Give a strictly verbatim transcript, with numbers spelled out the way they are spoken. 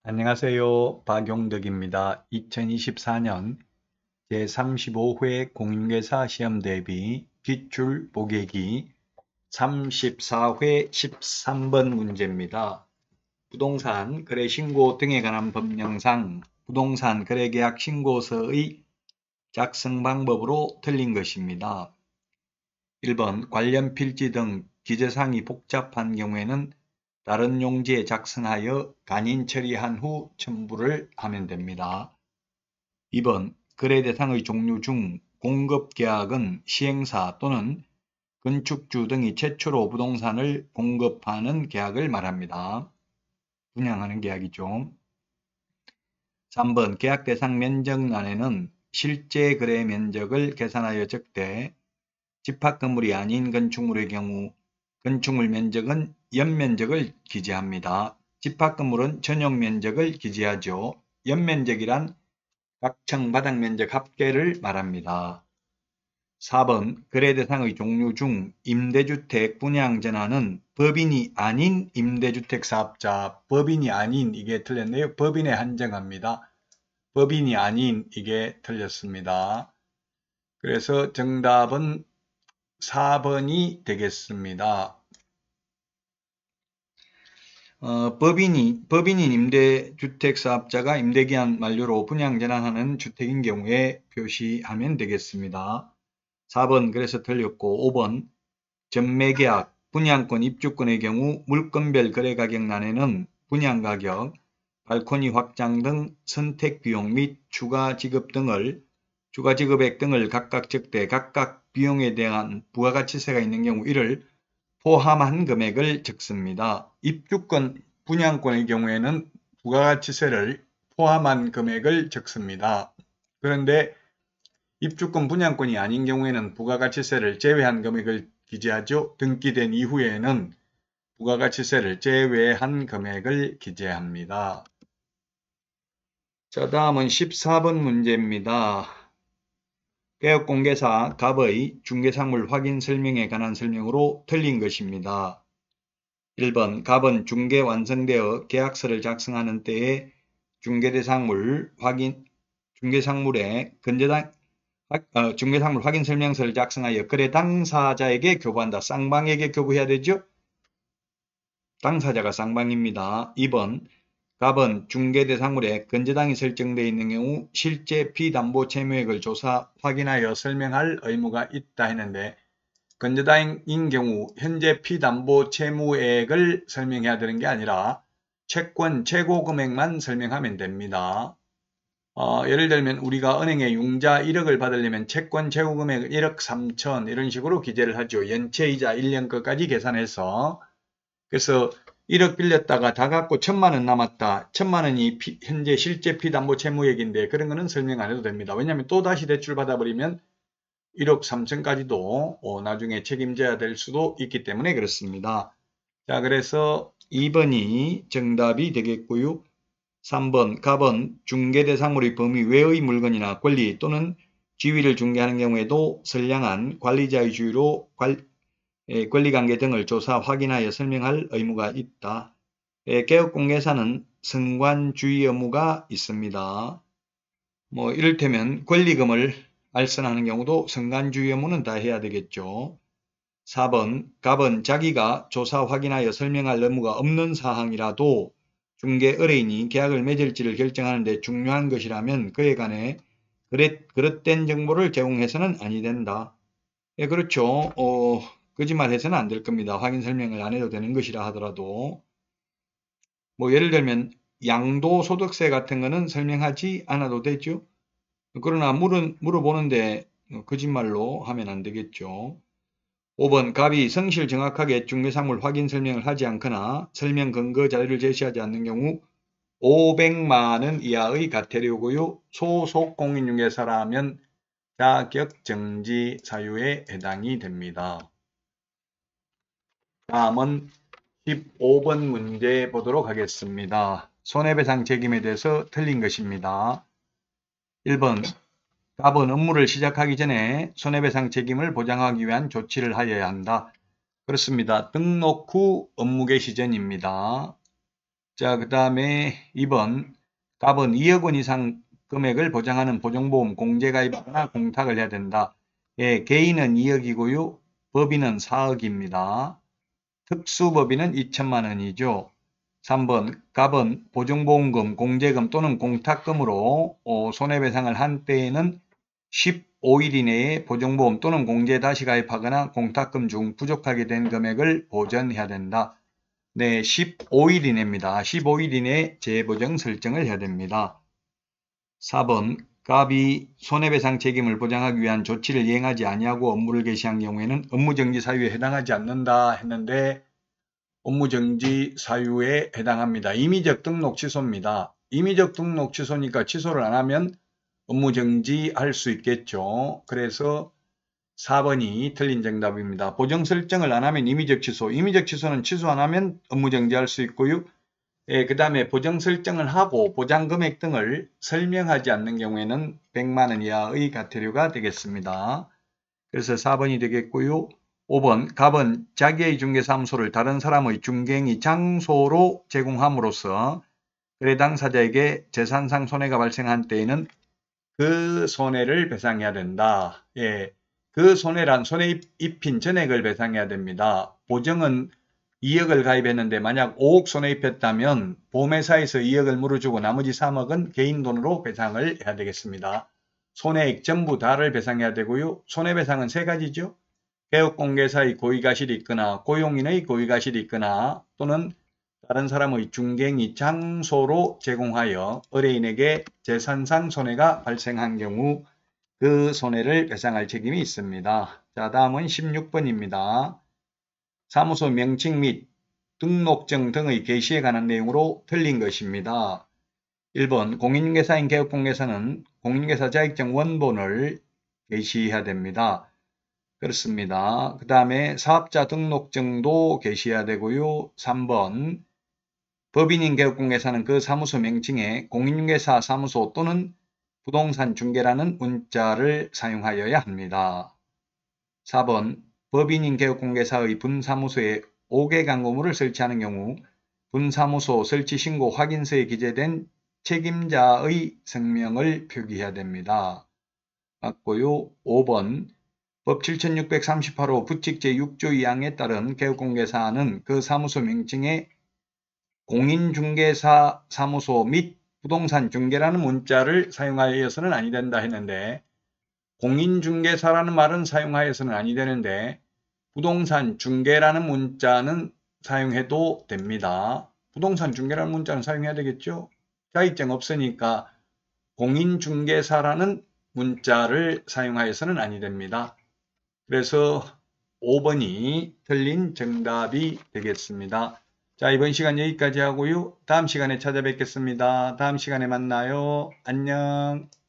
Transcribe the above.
안녕하세요. 박용덕입니다. 이천이십사 년 제삼십오 회 공인중개사 시험 대비 기출 보객이 삼십사 회 십삼 번 문제입니다. 부동산 거래 신고 등에 관한 법령상 부동산 거래계약 신고서의 작성 방법으로 틀린 것입니다. 일 번 관련 필지 등 기재사항이 복잡한 경우에는 다른 용지에 작성하여 간인 처리한 후 첨부를 하면 됩니다. 이 번 거래 대상의 종류 중 공급계약은 시행사 또는 건축주 등이 최초로 부동산을 공급하는 계약을 말합니다. 분양하는 계약이죠. 삼 번 계약 대상 면적란에는 실제 거래 면적을 계산하여 적되 집합 건물이 아닌 건축물의 경우 건축물 면적은 연면적을 기재합니다. 집합 건물은 전용 면적을 기재하죠. 연면적이란 각층 바닥면적 합계를 말합니다. 사 번 거래 대상의 종류 중 임대주택 분양 전환은 법인이 아닌 임대주택 사업자, 법인이 아닌 이게 틀렸네요. 법인에 한정합니다. 법인이 아닌 이게 틀렸습니다. 그래서 정답은 사 번이 되겠습니다. 어, 법인이, 법인인 임대주택사업자가 임대기한 만료로 분양 전환하는 주택인 경우에 표시하면 되겠습니다. 사 번 그래서 틀렸고 오 번 전매계약, 분양권, 입주권의 경우 물건별 거래가격란에는 분양가격, 발코니 확장 등 선택비용 및 추가 지급 등을 추가 지급액 등을 각각 적되 각각 비용에 대한 부가가치세가 있는 경우 이를 포함한 금액을 적습니다. 입주권, 분양권의 경우에는 부가가치세를 포함한 금액을 적습니다. 그런데 입주권, 분양권이 아닌 경우에는 부가가치세를 제외한 금액을 기재하죠. 등기된 이후에는 부가가치세를 제외한 금액을 기재합니다. 자, 다음은 십사 번 문제입니다. 개업공개사 갑의 중개상물 확인 설명에 관한 설명으로 틀린 것입니다. 일 번 갑은 중개 완성되어 계약서를 작성하는 때에 중개대상물 확인 중개상물에 건재당 어, 중개상물 확인 설명서를 작성하여 거래 당사자에게 교부한다. 쌍방에게 교부해야 되죠? 당사자가 쌍방입니다. 이 번 갑은 중개대상물에 건재당이 설정되어 있는 경우 실제 피담보 채무액을 조사 확인하여 설명할 의무가 있다 했는데 건재당인 경우 현재 피담보 채무액을 설명해야 되는 게 아니라 채권 최고금액만 설명하면 됩니다. 어, 예를 들면 우리가 은행에 융자 일억을 받으려면 채권 최고금액 일억 삼천 이런 식으로 기재를 하죠. 연체이자 일 년 것까지 계산해서. 그래서 일억 빌렸다가 다 갚고 천만 원 남았다. 천만 원이 피, 현재 실제 피담보 채무액인데 그런 거는 설명 안 해도 됩니다. 왜냐하면 또 다시 대출 받아버리면 일억 삼천까지도 어, 나중에 책임져야 될 수도 있기 때문에 그렇습니다. 자, 그래서 이 번이 정답이 되겠고요. 삼 번 갑은 중개대상물의 범위 외의 물건이나 권리 또는 지위를 중개하는 경우에도 선량한 관리자의 주의로 관, 에, 권리관계 등을 조사 확인하여 설명할 의무가 있다. 에, 개업공개사는 선관주의 의무가 있습니다. 뭐 이를테면 권리금을 알선하는 경우도 선관주의 의무는 다 해야 되겠죠. 사 번 갑은 자기가 조사 확인하여 설명할 의무가 없는 사항이라도 중개 의뢰인이 계약을 맺을지를 결정하는 데 중요한 것이라면 그에 관해 그릇, 그릇된 정보를 제공해서는 아니 된다. 예, 그렇죠. 어, 거짓말해서는 안 될 겁니다. 확인 설명을 안 해도 되는 것이라 하더라도. 뭐 예를 들면 양도소득세 같은 거는 설명하지 않아도 되죠. 그러나 물어, 물어보는데 거짓말로 하면 안 되겠죠. 오 번 갑이 성실 정확하게 중개상물 확인 설명을 하지 않거나 설명 근거 자료를 제시하지 않는 경우 오백만 원 이하의 과태료고요. 소속 공인중개사라면 자격정지 사유에 해당이 됩니다. 다음은 십오 번 문제 보도록 하겠습니다. 손해배상 책임에 대해서 틀린 것입니다. 일 번 갑은 업무를 시작하기 전에 손해배상 책임을 보장하기 위한 조치를 하여야 한다. 그렇습니다. 등록 후 업무 개시 전입니다. 자, 그 다음에 이 번 값은 이억 원 이상 금액을 보장하는 보증보험 공제가입하거나 공탁을 해야 된다. 예, 개인은 이억이고요. 법인은 사억입니다. 특수법인은 이천만 원이죠. 삼 번 값은 보증보험금, 공제금 또는 공탁금으로 어, 손해배상을 한 때에는 십오 일 이내에 보증보험 또는 공제 다시 가입하거나 공탁금 중 부족하게 된 금액을 보전해야 된다. 네, 십오 일 이내입니다. 십오 일 이내에 재보정 설정을 해야 됩니다. 사 번 값이 손해배상 책임을 보장하기 위한 조치를 이행하지 아니하고 업무를 개시한 경우에는 업무정지 사유에 해당하지 않는다 했는데 업무정지 사유에 해당합니다. 임의적 등록 취소입니다. 임의적 등록 취소니까 취소를 안 하면 업무정지 할 수 있겠죠. 그래서 사 번이 틀린 정답입니다. 보정 설정을 안 하면 임의적 취소, 임의적 취소는 취소 안 하면 업무정지할 수 있고요. 예, 그 다음에 보정 설정을 하고 보장금액 등을 설명하지 않는 경우에는 백만 원 이하의 과태료가 되겠습니다. 그래서 사 번이 되겠고요. 오 번 값은 자기의 중개사무소를 다른 사람의 중개행위 장소로 제공함으로써 거래 당사자에게 재산상 손해가 발생한 때에는 그 손해를 배상해야 된다. 예, 그 손해란 손해 입힌 전액을 배상해야 됩니다. 보증은 이억을 가입했는데 만약 오억 손해 입혔다면 보험회사에서 이억을 물어주고 나머지 삼억은 개인 돈으로 배상을 해야 되겠습니다. 손해액 전부 다를 배상해야 되고요. 손해배상은 세 가지죠. 개업공개사의 고의가실이 있거나 고용인의 고의가실이 있거나 또는 다른 사람의 중개행위 장소로 제공하여 의뢰인에게 재산상 손해가 발생한 경우 그 손해를 배상할 책임이 있습니다. 자, 다음은 십육 번입니다. 사무소 명칭 및 등록증 등의 게시에 관한 내용으로 틀린 것입니다. 일 번 공인중개사인 개업공개사는 공인중개사 자격증 원본을 게시해야 됩니다. 그렇습니다. 그 다음에 사업자 등록증도 게시해야 되고요. 삼 번 법인인 개업공개사는 그 사무소 명칭에 공인중개사 사무소 또는 부동산 중개라는 문자를 사용하여야 합니다. 사 번 법인인 개업공개사의 분사무소에 오 개 광고물을 설치하는 경우 분사무소 설치 신고 확인서에 기재된 책임자의 성명을 표기해야 됩니다. 맞고요. 오 번 법 칠천육백삼십팔 호 부칙 제육 조 이 항에 따른 개업공개사는 그 사무소 명칭에 공인중개사 사무소 및 부동산 중개라는 문자를 사용하여서는 아니 된다 했는데 공인중개사라는 말은 사용하여서는 아니 되는데 부동산 중개라는 문자는 사용해도 됩니다. 부동산 중개라는 문자는 사용해야 되겠죠. 자격증 없으니까 공인중개사라는 문자를 사용하여서는 아니 됩니다. 그래서 오 번이 틀린 정답이 되겠습니다. 자, 이번 시간 여기까지 하고요. 다음 시간에 찾아뵙겠습니다. 다음 시간에 만나요. 안녕.